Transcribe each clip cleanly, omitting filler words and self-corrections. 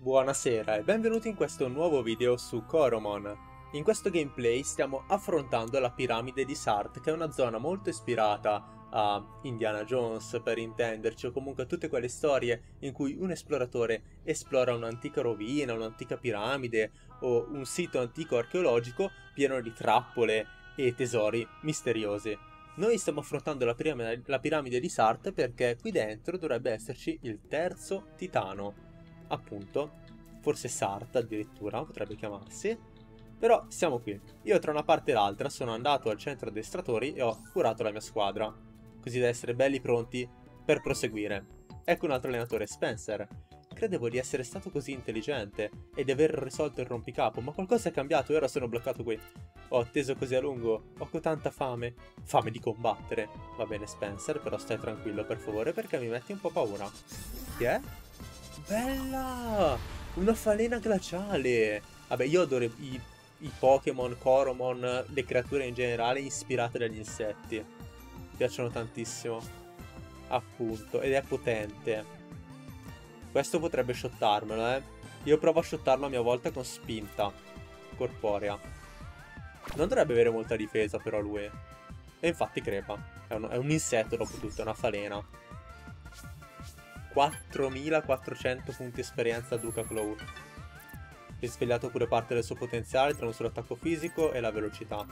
Buonasera e benvenuti in questo nuovo video su Coromon. In questo gameplay stiamo affrontando la piramide di Sarth, che è una zona molto ispirata a Indiana Jones, per intenderci, o comunque a tutte quelle storie in cui un esploratore esplora un'antica rovina, un'antica piramide o un sito antico archeologico pieno di trappole e tesori misteriosi. Noi stiamo affrontando la piramide di Sarth perché qui dentro dovrebbe esserci il terzo titano. Appunto, forse Sarth addirittura potrebbe chiamarsi. Però siamo qui. Io tra una parte e l'altra sono andato al centro addestratori e ho curato la mia squadra, così da essere belli pronti per proseguire. Ecco un altro allenatore, Spencer. Credevo di essere stato così intelligente e di aver risolto il rompicapo, ma qualcosa è cambiato e ora sono bloccato qui. Ho atteso così a lungo, ho tanta fame. Fame di combattere. Va bene Spencer, però stai tranquillo per favore perché mi metti un po' paura. Chi è? Bella! Una falena glaciale! Vabbè, io adoro i Pokémon, Coromon, le creature in generale ispirate dagli insetti. Mi piacciono tantissimo. Appunto, ed è potente. Questo potrebbe shottarmelo, eh. Io provo a shottarlo a mia volta con spinta corporea. Non dovrebbe avere molta difesa però lui. E infatti crepa. È un insetto dopo tutto, è una falena. 4400 punti esperienza a Duca Claw. Risvegliato pure parte del suo potenziale tra un solo attacco fisico e la velocità.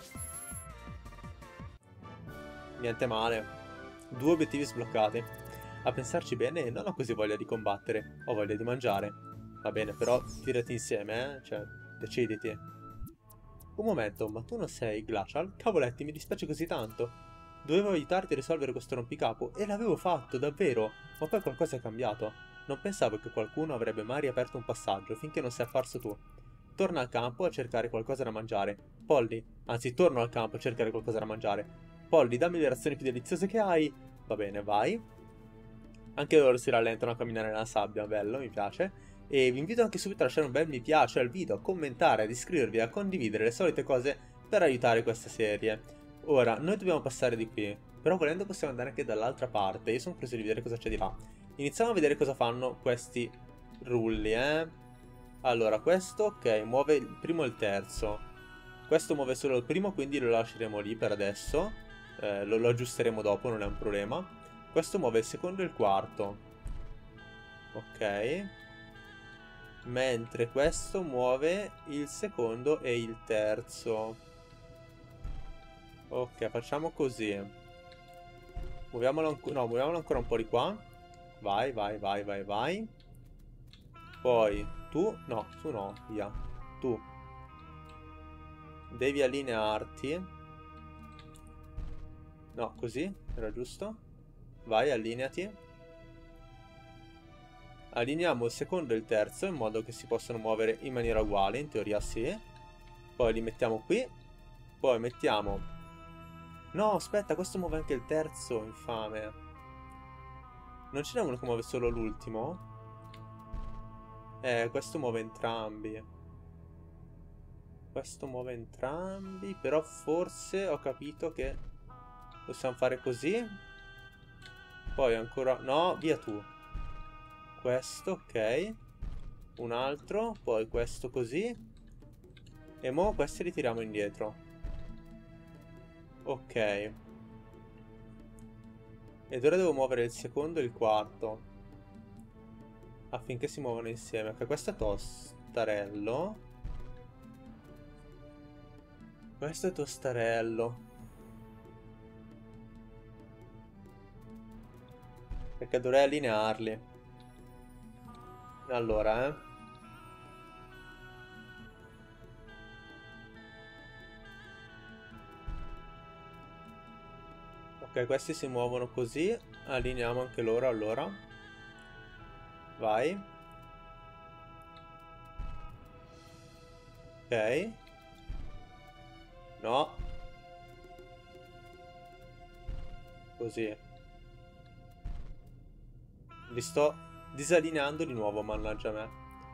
Niente male. 2 obiettivi sbloccati. A pensarci bene, non ho così voglia di combattere, ho voglia di mangiare. Va bene, però tirati insieme, Cioè, deciditi. Un momento, ma tu non sei Glacial? Cavoletti, mi dispiace così tanto. Dovevo aiutarti a risolvere questo rompicapo e l'avevo fatto, davvero, ma poi qualcosa è cambiato. Non pensavo che qualcuno avrebbe mai riaperto un passaggio finché non sei apparso tu. Torna al campo a cercare qualcosa da mangiare. Polly, anzi torno al campo a cercare qualcosa da mangiare. Polly, dammi le razioni più deliziose che hai. Va bene, vai. Anche loro si rallentano a camminare nella sabbia, bello, mi piace. E vi invito anche subito a lasciare un bel mi piace al video, a commentare, ad iscrivervi, a condividere le solite cose per aiutare questa serie. Ora, noi dobbiamo passare di qui, però volendo possiamo andare anche dall'altra parte. Io sono curioso di vedere cosa c'è di là. Iniziamo a vedere cosa fanno questi rulli, Allora, questo, ok, muove il primo e il terzo. Questo muove solo il primo, quindi lo lasceremo lì per adesso. Lo aggiusteremo dopo, non è un problema. Questo muove il secondo e il quarto. Ok. Mentre questo muove il secondo e il terzo. Ok, facciamo così. Muoviamolo, no, muoviamolo ancora un po' di qua. Vai, vai, vai, vai, vai. Poi tu, no, via. Tu devi allinearti. No, così, era giusto. Vai, allineati. Allineiamo il secondo e il terzo in modo che si possano muovere in maniera uguale, in teoria sì. Poi li mettiamo qui. Poi mettiamo... No, aspetta, questo muove anche il terzo, infame. Non ce n'è uno che muove solo l'ultimo? Questo muove entrambi. Questo muove entrambi, però forse ho capito che possiamo fare così. Poi ancora... No, via tu. Questo, ok. Un altro, poi questo così. E mo questi li tiriamo indietro. Ok. Ed ora devo muovere il secondo e il quarto affinché si muovano insieme. Ok, questo è tostarello. Questo è tostarello. Perché dovrei allinearli. Allora, Ok, questi si muovono così. Allineiamo anche loro allora. Vai. Ok. No. Così. Li sto disallineando di nuovo, mannaggia me.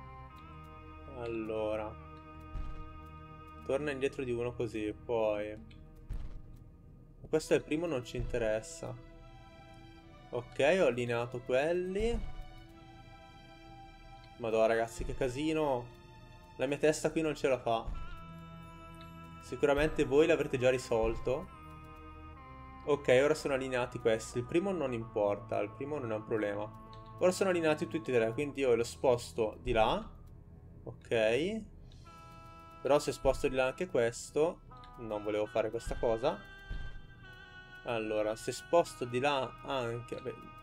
Allora. Torna indietro di uno così, poi... Questo è il primo, non ci interessa. Ok, ho allineato quelli. Madonna ragazzi, che casino. La mia testa qui non ce la fa. Sicuramente voi l'avrete già risolto. Ok, ora sono allineati questi. Il primo non importa, il primo non è un problema. Ora sono allineati tutti e tre, quindi io lo sposto di là. Ok. Però se sposto di là anche questo, non volevo fare questa cosa. Allora, se sposto di là anche,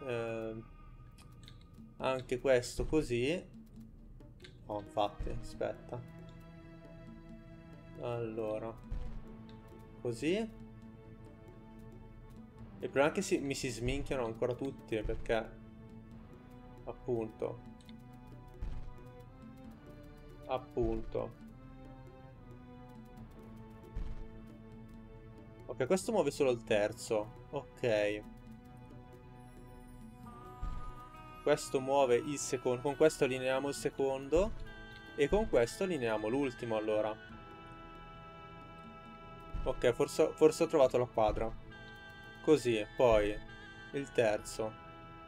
anche questo così. Oh, infatti, aspetta. Allora, così. Il problema è che mi si sminchiano ancora tutti, perché appunto. Ok, questo muove solo il terzo. Ok. Questo muove il secondo. Con questo allineiamo il secondo. E con questo allineiamo l'ultimo, allora. Ok, forse ho trovato la quadra. Così, poi il terzo.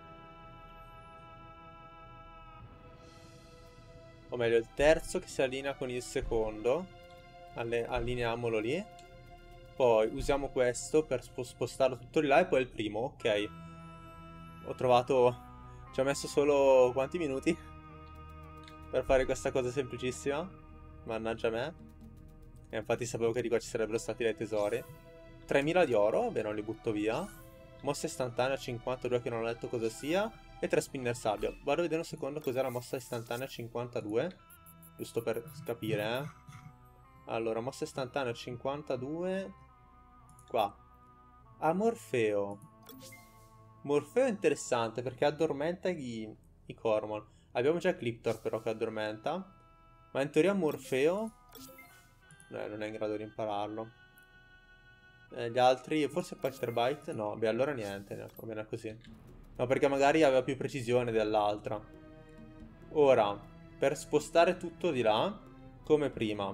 O meglio, il terzo che si allinea con il secondo. Allineiamolo lì. Poi usiamo questo per spostarlo tutto di là. E poi il primo, ok. Ho trovato... Ci ho messo solo quanti minuti per fare questa cosa semplicissima. Mannaggia me. E infatti sapevo che di qua ci sarebbero stati dei tesori. 3000 di oro, beh non li butto via. Mossa istantanea 52 che non ho letto cosa sia. E 3 spinner sabbia. Vado a vedere un secondo cos'è la mossa istantanea 52. Giusto per capire, eh. Allora, mossa istantanea 52. Qua. Ah, Morfeo. Morfeo è interessante perché addormenta i Cormon. Abbiamo già Cliptor però che addormenta. Ma in teoria Morfeo non è in grado di impararlo. Gli altri, forse Bite? No, beh allora niente, va bene così. No, perché magari aveva più precisione dell'altra. Ora, per spostare tutto di là, come prima.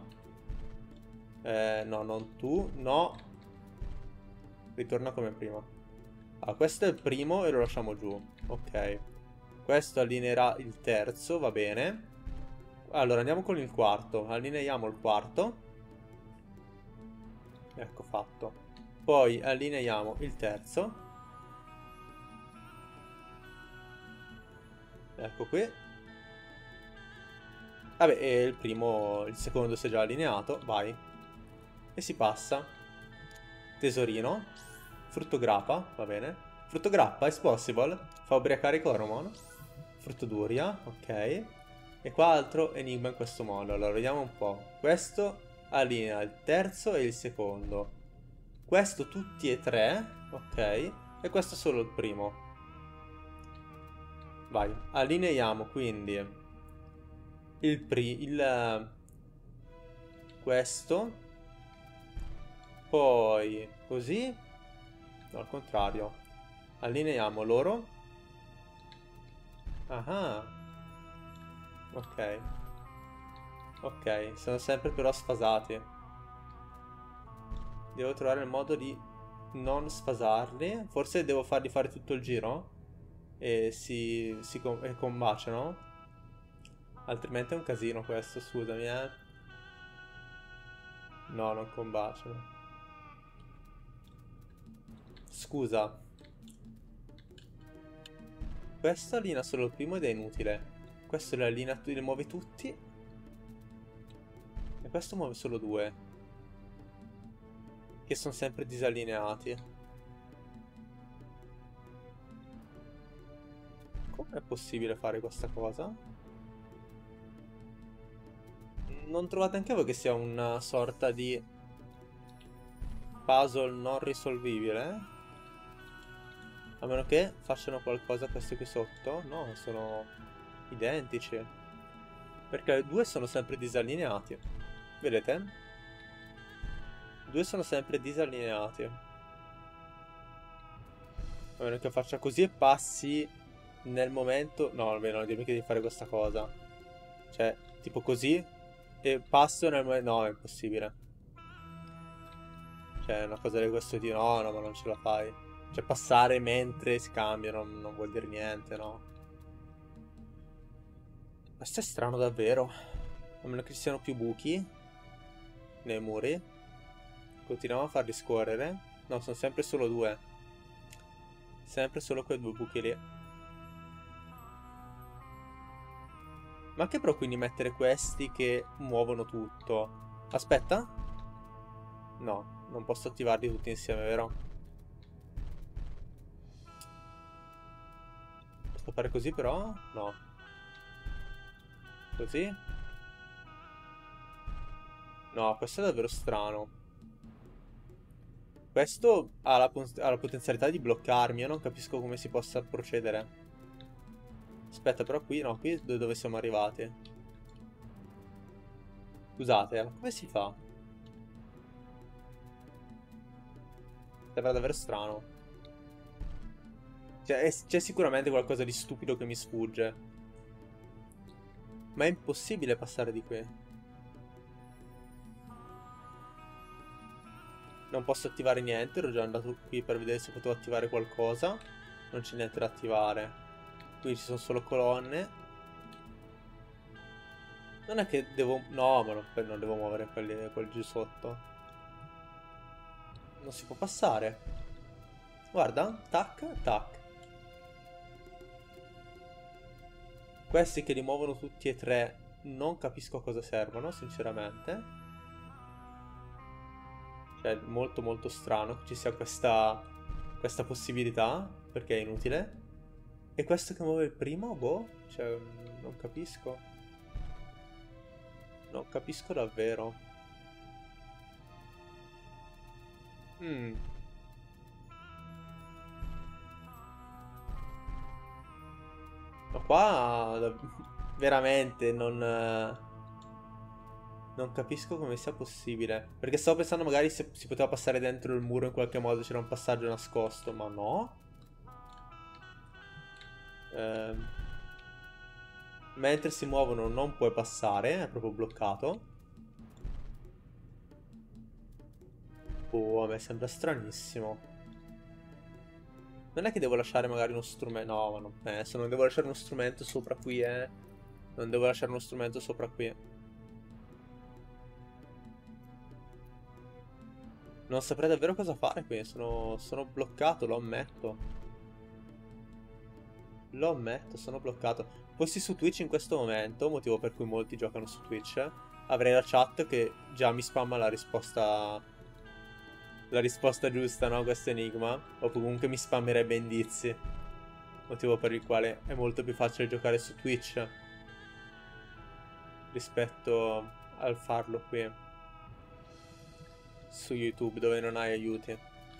No, non tu, no. Ritorna come prima. Ah, questo è il primo e lo lasciamo giù. Ok. Questo allineerà il terzo, va bene. Allora, andiamo con il quarto. Allineiamo il quarto. Ecco fatto. Poi allineiamo il terzo. Ecco qui. Vabbè, e il secondo si è già allineato. Vai. E si passa. Tesorino. Frutto grappa, va bene. Frutto grappa, is possible. Fa ubriacare i Coromon. Frutto duria, ok. E qua altro enigma in questo modo. Allora, vediamo un po'. Questo allinea il terzo e il secondo. Questo tutti e tre, ok. E questo solo il primo. Vai, allineiamo quindi questo. Poi così. No, al contrario. Allineiamo loro. Ah. Ok. Ok, sono sempre però sfasati. Devo trovare il modo di non sfasarli. Forse devo fargli fare tutto il giro. E e combaciano. Altrimenti è un casino questo, scusami, eh. No, non combaciano. Scusa. Questo allinea solo il primo ed è inutile. Questo li muove tutti. E questo muove solo due. Che sono sempre disallineati. Com'è possibile fare questa cosa? Non trovate anche voi che sia una sorta di puzzle non risolvibile? A meno che facciano qualcosa questi qui sotto. No, sono identici. Perché due sono sempre disallineati. Vedete? Due sono sempre disallineati. A meno che faccia così e passi nel momento... No, almeno non dirmi che devi fare questa cosa. Cioè, tipo così e passo nel momento... No, è impossibile. Cioè, una cosa di questo tipo... No, ma non ce la fai. Cioè, passare mentre si cambiano non vuol dire niente, no? Questo è strano davvero. A meno che ci siano più buchi nei muri. Continuiamo a farli scorrere. No, sono sempre solo due. Sempre solo quei due buchi lì. Ma che però quindi mettere questi che muovono tutto? Aspetta. No, non posso attivarli tutti insieme, vero? Posso fare così però? No. Così? No, questo è davvero strano. Questo ha la potenzialità di bloccarmi. Io non capisco come si possa procedere. Aspetta, però qui, no, qui è dove siamo arrivati. Scusate, come si fa? Sembra davvero strano. Cioè, c'è sicuramente qualcosa di stupido che mi sfugge. Ma è impossibile passare di qui. Non posso attivare niente, ero già andato qui per vedere se potevo attivare qualcosa. Non c'è niente da attivare. Qui ci sono solo colonne. Non è che devo... No, ma non devo muovere quel giù sotto. Non si può passare. Guarda, tac, tac. Questi che li muovono tutti e tre non capisco a cosa servono, sinceramente. Cioè, molto molto strano che ci sia questa possibilità, perché è inutile. E questo che muove il primo, boh, cioè, non capisco. Non capisco davvero. Ma qua veramente non capisco come sia possibile. Perché stavo pensando magari se si poteva passare dentro il muro in qualche modo, c'era un passaggio nascosto, ma no. Mentre si muovono non puoi passare, è proprio bloccato. Oh, a me sembra stranissimo. Non è che devo lasciare magari uno strumento... No, ma non penso, non devo lasciare uno strumento sopra qui, eh. Non devo lasciare uno strumento sopra qui. Non saprei davvero cosa fare qui, sono bloccato, lo ammetto. Lo ammetto, sono bloccato. Fossi su Twitch in questo momento, motivo per cui molti giocano su Twitch, avrei la chat che già mi spamma la risposta giusta, no? A questo enigma. O comunque mi spammerebbe indizi. Motivo per il quale è molto più facile giocare su Twitch rispetto al farlo qui su YouTube, dove non hai aiuti.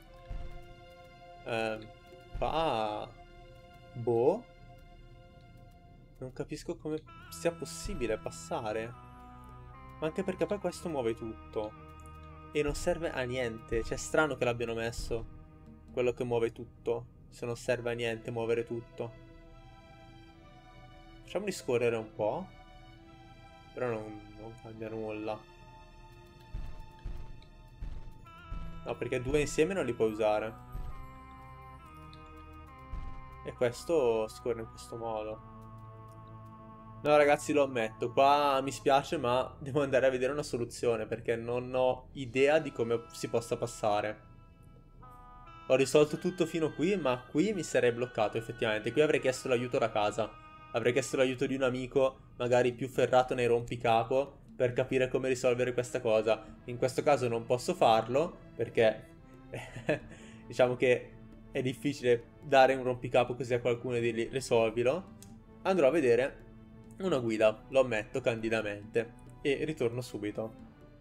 Qua... Boh. Non capisco come sia possibile passare. Ma anche perché poi questo muove tutto. E non serve a niente. Cioè, è strano che l'abbiano messo. Quello che muove tutto. Se non serve a niente muovere tutto. Facciamoli scorrere un po'. Però non cambia nulla. No, perché due insieme non li puoi usare. E questo scorre in questo modo. No ragazzi, lo ammetto, qua mi spiace ma devo andare a vedere una soluzione perché non ho idea di come si possa passare. Ho risolto tutto fino qui, ma qui mi sarei bloccato effettivamente. Qui avrei chiesto l'aiuto da casa. Avrei chiesto l'aiuto di un amico, magari più ferrato nei rompicapo, per capire come risolvere questa cosa. In questo caso non posso farlo, perché diciamo che è difficile dare un rompicapo così a qualcuno e dirgli risolvilo. Andrò a vedere una guida, lo ammetto candidamente, e ritorno subito.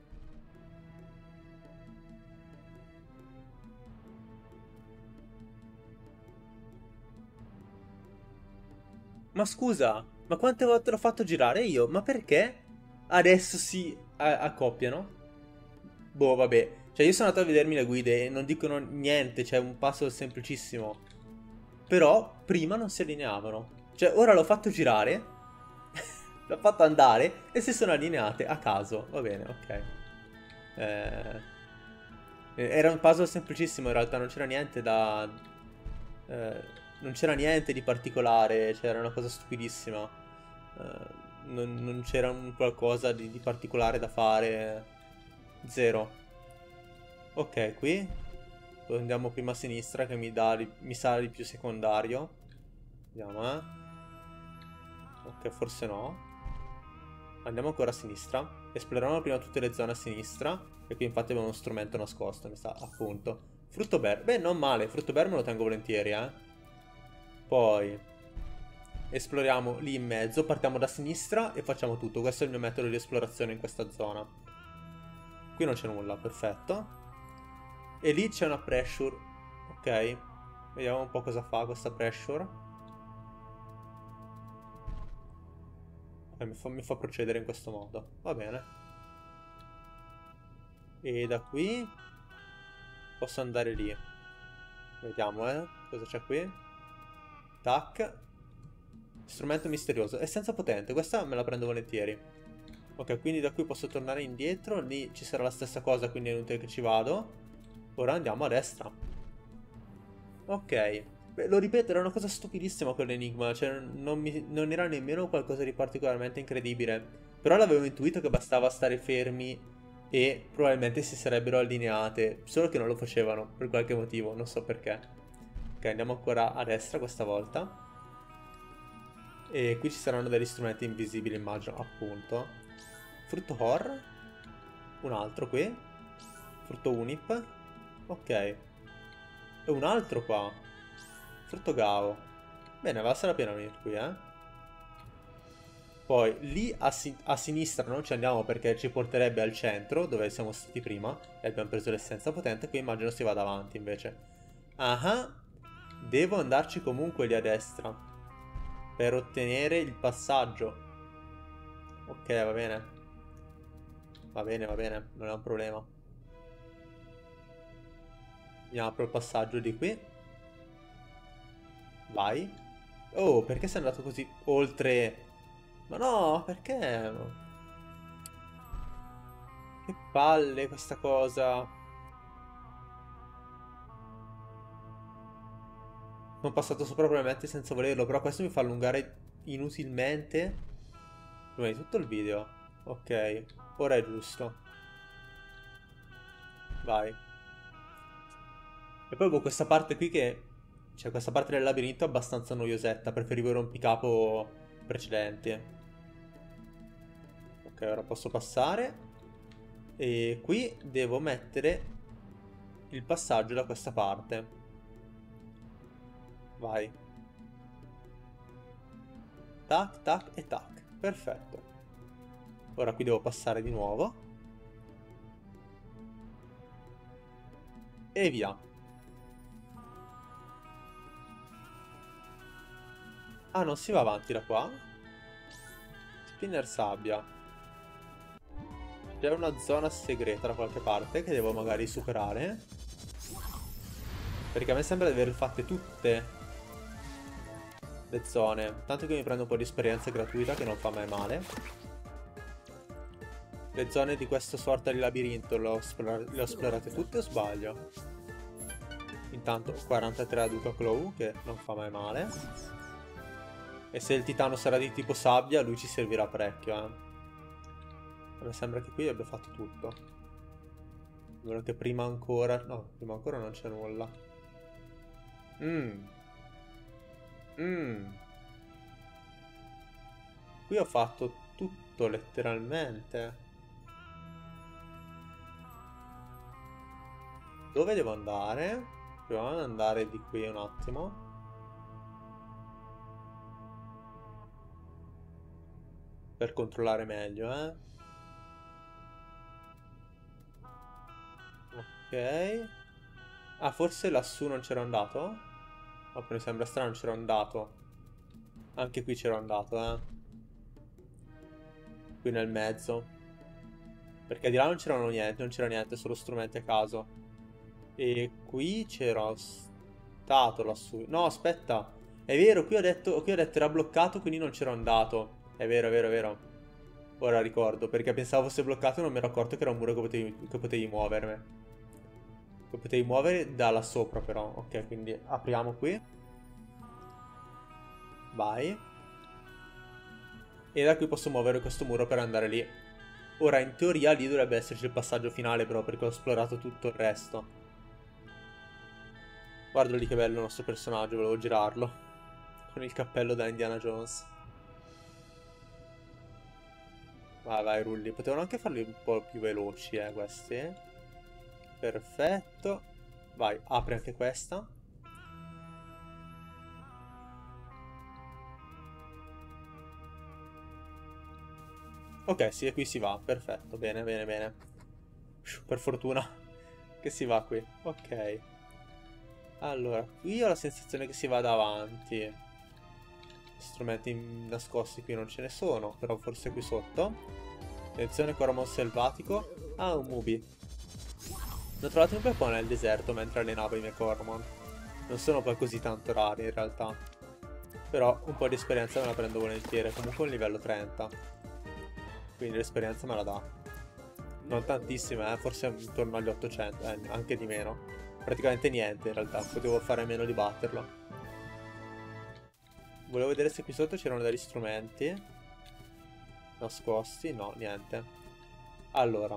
Ma scusa, ma quante volte l'ho fatto girare io? Ma perché adesso si accoppiano? Boh, vabbè. Cioè, io sono andato a vedermi le guide e non dicono niente, c'è un passo semplicissimo. Però prima non si allineavano. Cioè, ora l'ho fatto girare, l'ho fatto andare e si sono allineate a caso. Va bene, ok. Era un puzzle semplicissimo in realtà, non c'era niente da... non c'era niente di particolare, c'era una cosa stupidissima. non c'era un qualcosa di particolare da fare. Zero. Ok, qui andiamo prima a sinistra che mi sa di più secondario. Vediamo, eh. Ok, forse no. Andiamo ancora a sinistra. Esploriamo prima tutte le zone a sinistra. E qui infatti abbiamo uno strumento nascosto, mi sa, appunto. Frutto bear. Beh, non male, frutto bear me lo tengo volentieri, eh. Poi esploriamo lì in mezzo, partiamo da sinistra e facciamo tutto. Questo è il mio metodo di esplorazione in questa zona. Qui non c'è nulla, perfetto. E lì c'è una pressure. Ok, vediamo un po' cosa fa questa pressure. Mi fa procedere in questo modo. Va bene. E da qui posso andare lì. Vediamo, cosa c'è qui. Tac. Strumento misterioso. Essenza potente. Questa me la prendo volentieri. Ok, quindi da qui posso tornare indietro. Lì ci sarà la stessa cosa, quindi è inutile che ci vado. Ora andiamo a destra. Ok. Beh, lo ripeto, era una cosa stupidissima quell'enigma. Cioè, non era nemmeno qualcosa di particolarmente incredibile. Però l'avevo intuito che bastava stare fermi e probabilmente si sarebbero allineate. Solo che non lo facevano, per qualche motivo, non so perché. Ok, andiamo ancora a destra questa volta. E qui ci saranno degli strumenti invisibili, immagino, appunto. Frutto Hor. Un altro qui. Frutto Unip. Ok. E un altro qua. Frutto Gao. Bene, valsa la pena venire qui, eh. Poi lì a sinistra non ci andiamo perché ci porterebbe al centro, dove siamo stati prima. E abbiamo preso l'essenza potente. Qui immagino si vada avanti invece. Ah, devo andarci comunque lì a destra per ottenere il passaggio. Ok, va bene. Va bene, va bene, non è un problema. Mi apro il passaggio di qui. Vai. Oh, perché sei andato così oltre? Ma no, perché? Che palle questa cosa. Sono passato sopra probabilmente senza volerlo, però questo mi fa allungare inutilmente prima di tutto il video. Ok, ora è giusto. Vai. E poi questa parte qui che... Cioè, questa parte del labirinto è abbastanza noiosetta. Preferivo i rompicapo precedenti. Ok, ora posso passare. E qui devo mettere il passaggio da questa parte. Vai. Tac, tac e tac. Perfetto. Ora qui devo passare di nuovo. E via. Ah, non si va avanti da qua? Spinner sabbia. C'è una zona segreta da qualche parte che devo magari superare. Perché a me sembra di aver fatte tutte le zone. Tanto che mi prendo un po' di esperienza gratuita che non fa mai male. Le zone di questa sorta di labirinto le ho esplorate tutte o sbaglio? Intanto 43 a Duca Claw che non fa mai male. E se il titano sarà di tipo sabbia lui ci servirà parecchio, eh. Mi sembra che qui abbia fatto tutto. A meno che prima ancora... No, prima ancora non c'è nulla. Qui ho fatto tutto letteralmente. Dove devo andare? Proviamo ad andare di qui un attimo. Per controllare meglio, eh. Ok. Ah, forse lassù non c'ero andato? Ma mi sembra strano, non c'ero andato. Anche qui c'ero andato, eh. Qui nel mezzo. Perché di là non c'era niente, solo strumenti a caso. E qui c'ero stato lassù. No, aspetta. È vero, qui ho detto era bloccato, quindi non c'ero andato. È vero, è vero, è vero. Ora ricordo, perché pensavo fosse bloccato e non mi ero accorto che era un muro che potevi muovermi. Che potevi muovere da là sopra però. Ok, quindi apriamo qui. Vai. E da qui posso muovere questo muro per andare lì. Ora, in teoria, lì dovrebbe esserci il passaggio finale, però, perché ho esplorato tutto il resto. Guarda lì che bello il nostro personaggio, volevo girarlo. Con il cappello da Indiana Jones. Vai, vai, rulli. Potevano anche farli un po' più veloci, questi. Perfetto. Vai, apri anche questa. Ok, sì, e qui si va. Perfetto, bene, bene, bene. Per fortuna che si va qui. Ok. Allora, qui ho la sensazione che si vada avanti. Strumenti nascosti qui non ce ne sono, però forse qui sotto. Attenzione, Coromon selvatico. Ah, un Mubi. Ne ho trovato un bel po' nel deserto mentre allenavo i miei Coromon. Non sono poi così tanto rari in realtà. Però un po' di esperienza me la prendo volentieri. Comunque un livello 30. Quindi l'esperienza me la dà. Non tantissime, forse intorno agli 800, anche di meno. Praticamente niente in realtà, potevo fare meno di batterlo. Volevo vedere se qui sotto c'erano degli strumenti nascosti, no, niente. Allora.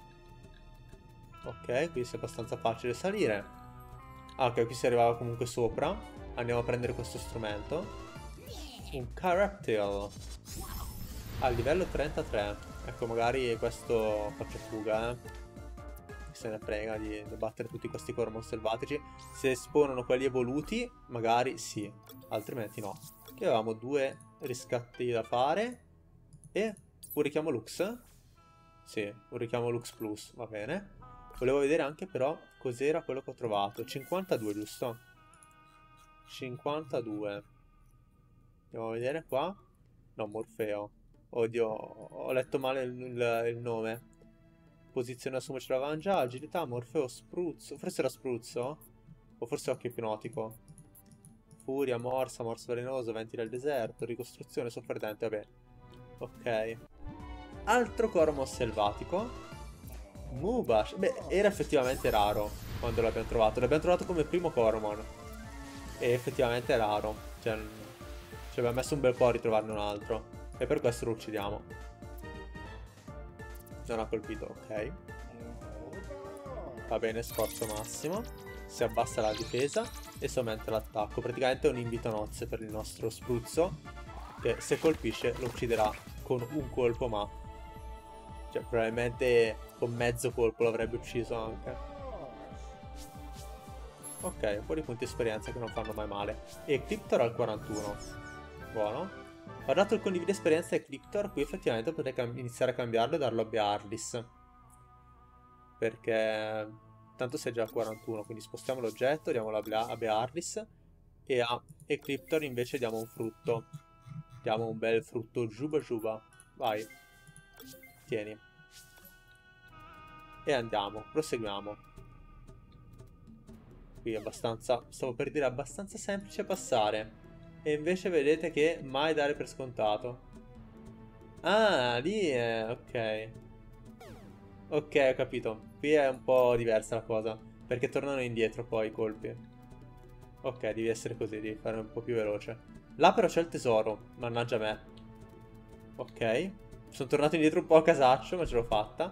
Ok, qui è abbastanza facile salire. Ah, ok, qui si arrivava comunque sopra. Andiamo a prendere questo strumento. Un Character. A livello 33. Ecco, magari questo faccio fuga, se ne frega di battere tutti questi Coromon selvatici. Se spawnano quelli evoluti, magari sì, altrimenti no. Qui avevamo 2 riscatti da fare. E un richiamo Lux? Sì, un richiamo Lux Plus, va bene. Volevo vedere anche però cos'era quello che ho trovato. 52, giusto? 52. Andiamo a vedere qua. No, Morfeo. Oddio, ho letto male il nome. Posizione assumerci l'avevamo già. Agilità, Morfeo, Spruzzo. Forse era Spruzzo? O forse Occhio ipnotico. Furia, Morsa, Morso velenoso, Venti del deserto, Ricostruzione, Sofferdente, vabbè. Ok. Altro Coromon selvatico. Mubash. Beh, era effettivamente raro quando l'abbiamo trovato. L'abbiamo trovato come primo Coromon. E effettivamente è raro. Cioè, ci abbiamo messo un bel po' a ritrovarne un altro. E per questo lo uccidiamo. Non ha colpito, ok. Va bene, sforzo massimo. Si abbassa la difesa e si aumenta l'attacco. Praticamente è un invito a nozze per il nostro spruzzo, che se colpisce lo ucciderà con un colpo, ma cioè probabilmente con mezzo colpo l'avrebbe ucciso anche. Ok, un po' di punti esperienza che non fanno mai male. E Cryptor al 41. Buono. Ho dato il condivide esperienza a Cryptor, qui effettivamente potrei iniziare a cambiarlo e darlo a Beardis. Perché tanto sei già a 41, quindi spostiamo l'oggetto, diamolo a Beardis. E a Ecliptor invece diamo un frutto. Diamo un bel frutto Juba Juba. Vai. Tieni. E andiamo, proseguiamo. Qui è abbastanza, stavo per dire abbastanza semplice passare. E invece vedete che mai dare per scontato. Ah, lì è... ok. Ok, ho capito. Qui è un po' diversa la cosa. Perché tornano indietro poi i colpi. Ok, devi essere così, devi fare un po' più veloce. Là però c'è il tesoro, mannaggia me. Ok. Sono tornato indietro un po' a casaccio, ma ce l'ho fatta.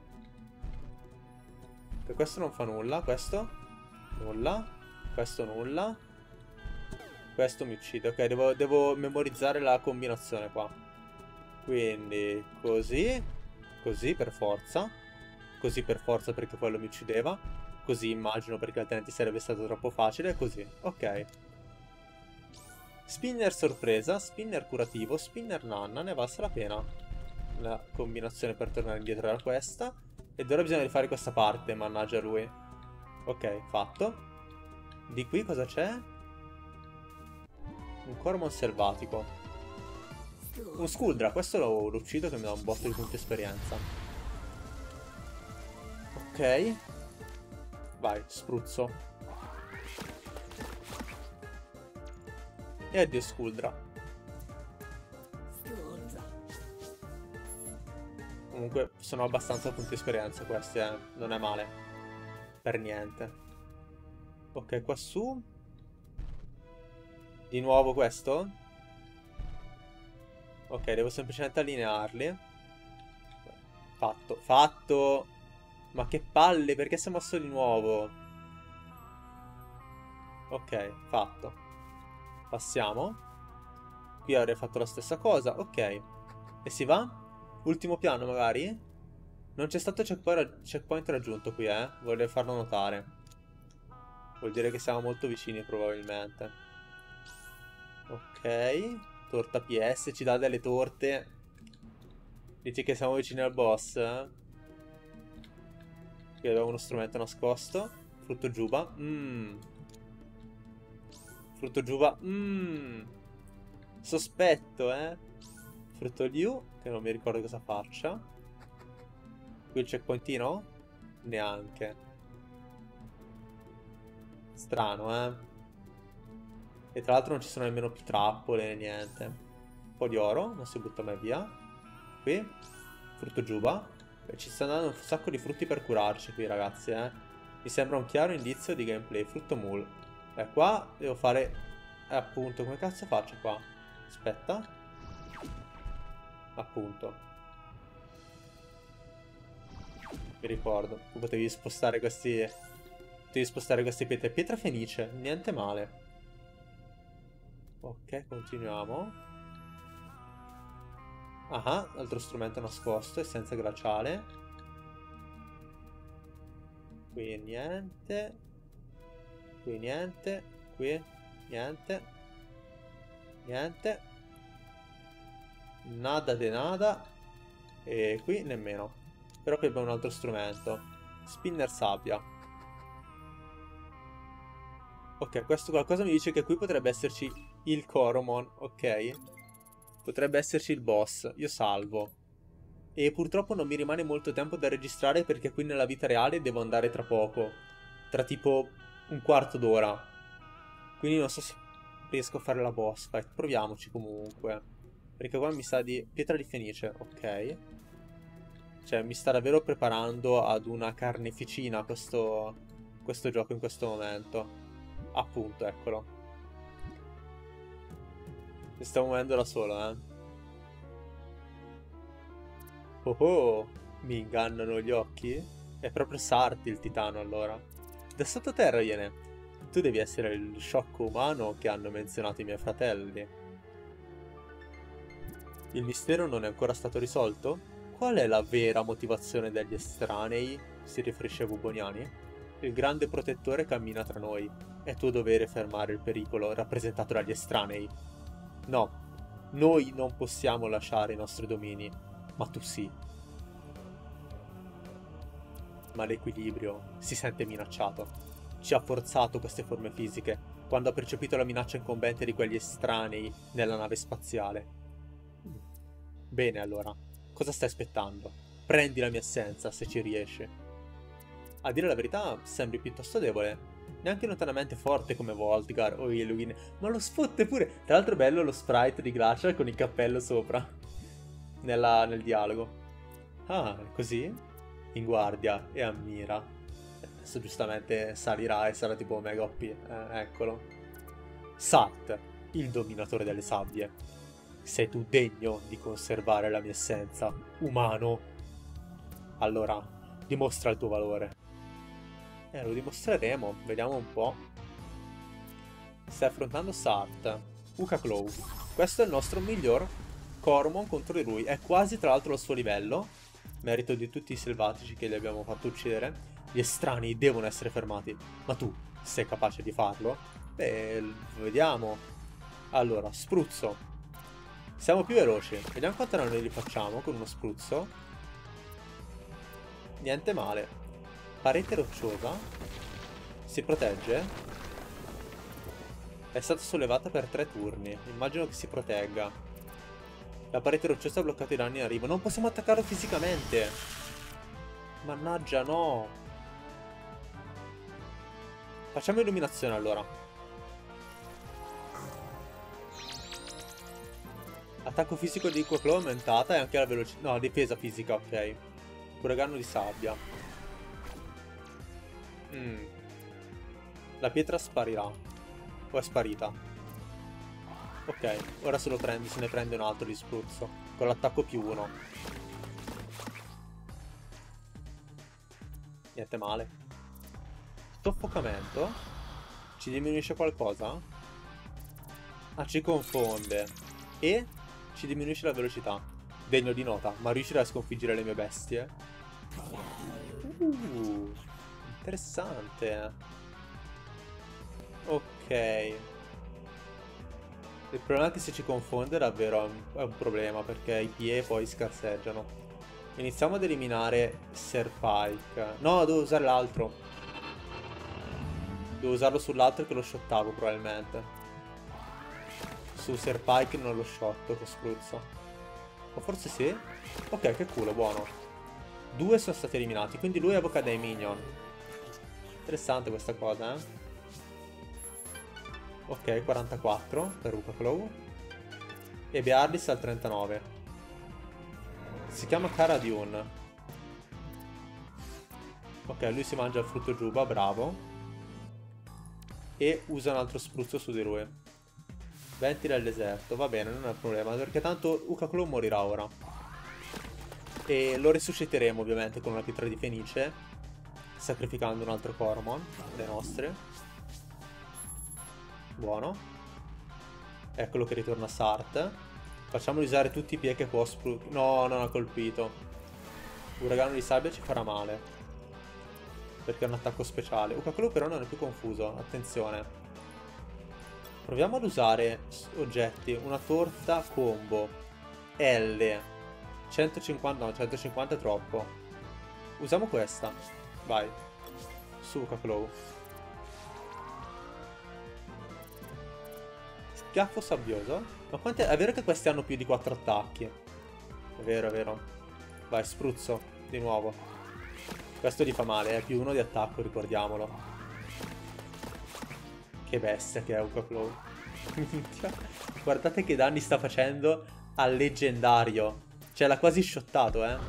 E questo non fa nulla, questo? Nulla. Questo nulla. Questo mi uccide. Ok, devo memorizzare la combinazione qua. Quindi, così. Così per forza. Così per forza perché quello mi uccideva. Così immagino perché altrimenti sarebbe stato troppo facile. Così, ok. Spinner sorpresa, spinner curativo, spinner nanna, ne è valsa la pena. La combinazione per tornare indietro era questa. Ed ora bisogna rifare questa parte, mannaggia lui. Ok, fatto. Di qui cosa c'è? Un Coromon selvatico. Un Skuldra, questo lo uccido che mi dà un botto di punti esperienza. Ok. Vai, spruzzo. E addio Skuldra. Comunque sono abbastanza punti esperienza questi, non è male. Per niente. Ok, qua su. Di nuovo questo? Ok, devo semplicemente allinearli. Fatto, fatto! Ma che palle, perché si è mosso di nuovo? Ok, fatto. Passiamo. Qui avrei fatto la stessa cosa, ok. E si va? Ultimo piano magari? Non c'è stato checkpoint raggiunto qui, vorrei farlo notare. Vuol dire che siamo molto vicini probabilmente. Ok. Torta PS, ci dà delle torte. Dici che siamo vicini al boss? Qui abbiamo uno strumento nascosto. Frutto giuba. Frutto giuba. Sospetto, Frutto liu, che non mi ricordo cosa faccia. Qui il checkpointino? Neanche. Strano, E tra l'altro non ci sono nemmeno più trappole né niente. Un po' di oro, non si butta mai via. Qui, frutto giuba. E ci stanno dando un sacco di frutti per curarci qui, ragazzi, Mi sembra un chiaro indizio di gameplay. Frutto mule. E qua devo fare... appunto, come cazzo faccio qua? Aspetta. Appunto. Mi ricordo. Tu potevi spostare questi... Potevi spostare queste pietre. Pietra fenice. Niente male. Ok, continuiamo. Ah, altro strumento nascosto. Essenza glaciale. Qui niente. Qui niente. Qui niente. Niente. Nada de nada. E qui nemmeno. Però qui abbiamo un altro strumento. Spinner sabbia. Ok, questo qualcosa mi dice che qui potrebbe esserci il Coromon, ok? Potrebbe esserci il boss. Io salvo. E purtroppo non mi rimane molto tempo da registrare perché qui nella vita reale devo andare tra poco. Tra tipo un quarto d'ora. Quindi non so se riesco a fare la boss fight. Proviamoci comunque. Perché qua mi sa di pietra di fenice, ok? Cioè mi sta davvero preparando ad una carneficina questo gioco in questo momento. Appunto, eccolo. Mi stavo muovendo da solo, Oh oh, mi ingannano gli occhi? È proprio Sarti il titano allora. Da sottoterra viene. Tu devi essere il sciocco umano che hanno menzionato i miei fratelli. Il mistero non è ancora stato risolto? Qual è la vera motivazione degli estranei? Si riferisce a Buboniani. Il grande protettore cammina tra noi. È tuo dovere fermare il pericolo rappresentato dagli estranei. No, noi non possiamo lasciare i nostri domini, ma tu sì. Ma l'equilibrio si sente minacciato. Ci ha forzato queste forme fisiche quando ha percepito la minaccia incombente di quegli estranei nella nave spaziale. Bene allora, cosa stai aspettando? Prendi la mia essenza se ci riesci. A dire la verità, sembri piuttosto debole. Neanche lontanamente forte come Voltgar o Illumin, ma lo sfotte pure. Tra l'altro è bello lo sprite di Glacial con il cappello sopra. Nel dialogo. Ah, così? In guardia e ammira. Adesso giustamente salirà e sarà tipo mega OP. Eccolo. Sart, il dominatore delle sabbie. Sei tu degno di conservare la mia essenza, umano? Allora, dimostra il tuo valore. Lo dimostreremo, vediamo un po'. Stai affrontando Sart. Ukaclaw. Questo è il nostro miglior Coromon contro di lui. È quasi tra l'altro al suo livello. Merito di tutti i selvatici che li abbiamo fatto uccidere. Gli estranei devono essere fermati. Ma tu sei capace di farlo? Beh, vediamo. Allora, spruzzo. Siamo più veloci. Vediamo quanto danni li facciamo con uno spruzzo. Niente male. Parete rocciosa. Si protegge. È stata sollevata per 3 turni. Immagino che si protegga. La parete rocciosa ha bloccato i danni in arrivo. Non possiamo attaccarlo fisicamente. Mannaggia, no. Facciamo illuminazione allora. Attacco fisico di Ukaclaw è aumentata e anche la velocità. No, difesa fisica, ok. Uragano di sabbia. La pietra sparirà. O è sparita. Ok, ora se ne prende un altro di spruzzo. Con l'attacco +1. Niente male. Soffocamento? Ci diminuisce qualcosa? Ah, ci confonde. E ci diminuisce la velocità. Degno di nota, ma riuscirà a sconfiggere le mie bestie? Interessante. Ok. Il problema è che se ci confonde davvero è un problema, perché i PE poi scarseggiano. Iniziamo ad eliminare Serpike. No, devo usare l'altro. Devo usarlo sull'altro che lo shottavo probabilmente. Su Serpike non lo shotto con spruzzo. O forse sì? Ok, che culo, buono. 2 sono stati eliminati, quindi lui evoca dei minion. Interessante questa cosa, eh. Ok, 44 per Ukaclaw. E Beardis al 39. Si chiama Cara Dune. Ok, lui si mangia il frutto giuba, bravo. E usa un altro spruzzo su di lui. Venti del deserto, va bene, non è un problema, perché tanto Ukaclaw morirà ora. E lo resusciteremo ovviamente con una pietra di fenice, sacrificando un altro Coromon, le nostre. Buono. Eccolo che ritorna Sart. Facciamoli usare tutti i pie che può no, non ha colpito. Uragano di sabbia ci farà male, perché è un attacco speciale. Ukaclaw però non è più confuso, attenzione. Proviamo ad usare oggetti. Una torta combo. L. 150, no, 150 è troppo. Usiamo questa. Vai. Su, Ukaclaw. Schiaffo sabbioso. Ma quante... È vero che questi hanno più di 4 attacchi. È vero, è vero. Vai, spruzzo. Di nuovo. Questo gli fa male, è +1 di attacco, ricordiamolo. Che bestia che è Ukaclaw. Guardate che danni sta facendo al leggendario. Cioè, l'ha quasi shottato, eh.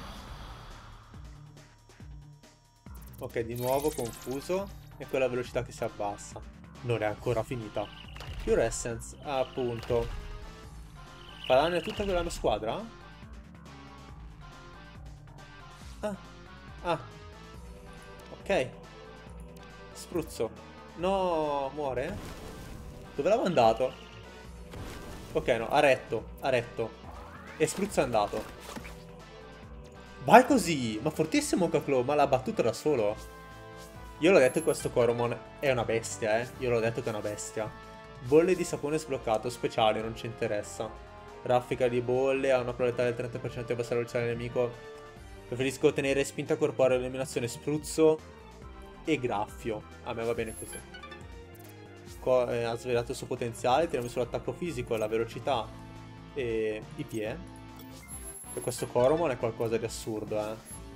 Ok, di nuovo confuso. E quella velocità che si abbassa. Non è ancora finita. Pure Essence, appunto. Fa danni a tutta quella mia squadra? Ah, ah. Ok. Spruzzo. No, muore? Dove l'ha mandato? Ok, no, ha retto, ha retto. E spruzzo è andato. Vai così! Ma fortissimo Ukaclaw, ma l'ha battuto da solo. Io l'ho detto che questo Coromon è una bestia, eh. Io l'ho detto che è una bestia. Bolle di sapone sbloccato, speciale, non ci interessa. Raffica di bolle, ha una probabilità del 30% di abbassare la velocità del nemico. Preferisco tenere spinta corporea, eliminazione, spruzzo e graffio. A me va bene così. Ha svelato il suo potenziale, tiriamo sull'attacco fisico, la velocità e i piedi. E questo Coromon è qualcosa di assurdo, eh.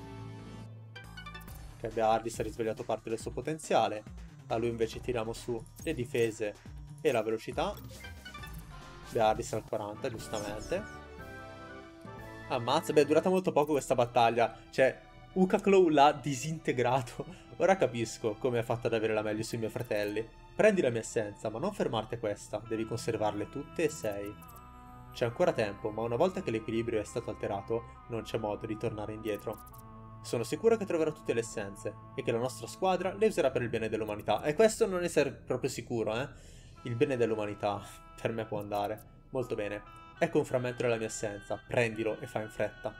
Ok, Beardis ha risvegliato parte del suo potenziale. A lui invece tiriamo su le difese e la velocità. Beardis al 40, giustamente. Ammazza, beh, è durata molto poco questa battaglia. Cioè, Ukaclaw l'ha disintegrato. Ora capisco come ha fatto ad avere la meglio sui miei fratelli. Prendi la mia essenza, ma non fermarti a questa. Devi conservarle tutte e 6. C'è ancora tempo, ma una volta che l'equilibrio è stato alterato, non c'è modo di tornare indietro. Sono sicuro che troverò tutte le essenze e che la nostra squadra le userà per il bene dell'umanità. E questo non essere proprio sicuro, eh? Il bene dell'umanità per me può andare. Molto bene. Ecco un frammento della mia essenza. Prendilo e fai in fretta.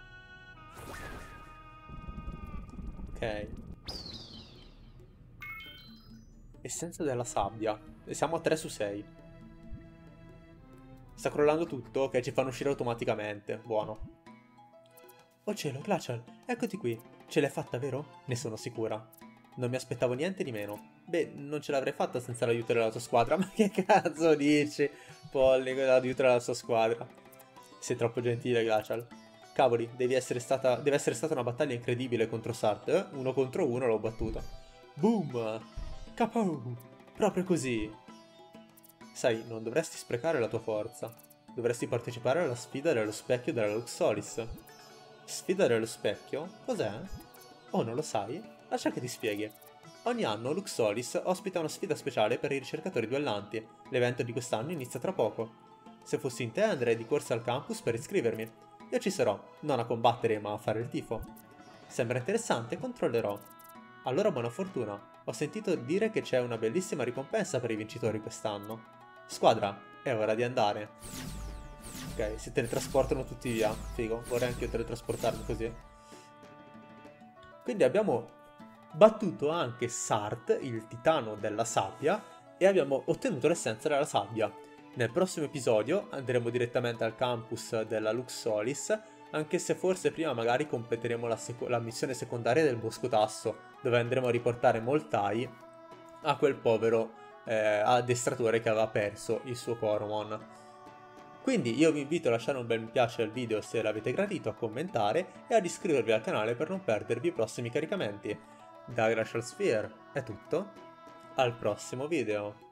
Ok. Essenza della sabbia. E siamo a 3 su 6. Sta crollando tutto? Ok, ci fanno uscire automaticamente. Buono. Oh cielo, Glacial, eccoti qui. Ce l'hai fatta, vero? Ne sono sicura. Non mi aspettavo niente di meno. Beh, non ce l'avrei fatta senza l'aiuto della tua squadra. Ma che cazzo dici? Polly, con l'aiuto della sua squadra. Sei troppo gentile, Glacial. Cavoli, deve essere stata una battaglia incredibile contro Sart. 1 contro 1 l'ho battuta. Boom! Kapow! Proprio così. Sai, non dovresti sprecare la tua forza. Dovresti partecipare alla sfida dello specchio della Luxolis. Sfida dello specchio? Cos'è? Oh, non lo sai? Lascia che ti spieghi. Ogni anno Luxolis ospita una sfida speciale per i ricercatori duellanti. L'evento di quest'anno inizia tra poco. Se fossi in te andrei di corsa al campus per iscrivermi. Io ci sarò, non a combattere ma a fare il tifo. Sembra interessante, controllerò. Allora buona fortuna. Ho sentito dire che c'è una bellissima ricompensa per i vincitori quest'anno. Squadra, è ora di andare. Ok, si teletrasportano tutti via. Figo, vorrei anche io teletrasportarmi così. Quindi abbiamo battuto anche Sart, il titano della sabbia, e abbiamo ottenuto l'essenza della sabbia. Nel prossimo episodio andremo direttamente al campus della Lux Solis, anche se forse prima magari completeremo la missione secondaria del Bosco Tasso, dove andremo a riportare Moltai a quel povero addestratore che aveva perso il suo Coromon. Quindi io vi invito a lasciare un bel mi piace al video se l'avete gradito, a commentare e ad iscrivervi al canale per non perdervi i prossimi caricamenti. Da Glacial Sphere è tutto, al prossimo video!